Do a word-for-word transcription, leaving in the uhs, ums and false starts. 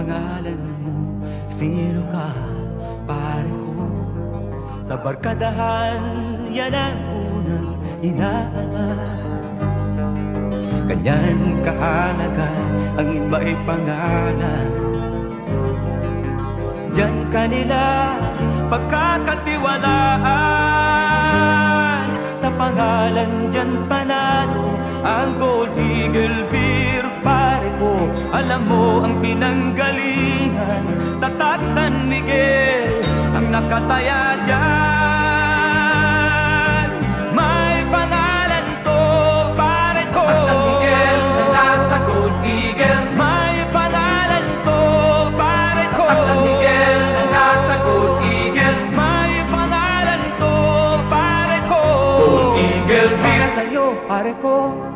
pangalan mo? Sino ka, pare ko? Sa barkadahan, yan ang unang hinahanap. Ganyan kahalaga ang iba'y pangalan. Diyan kanila pagkakatiwalaan. Sa pangalan diyan panalo ang Gold Eagle Beer, pare ko. Alam mo ang pinanggalingan, Tatak San Miguel ang nakataya dyan. May pangalan to, pare ko. Ang San Miguel na nasa Gold Eagle. May pangalan to, pare ko. Ang San Miguel na nasa Gold Eagle. May pangalan to, pare ko. Gold Eagle Beer. Para sa'yo, pare ko.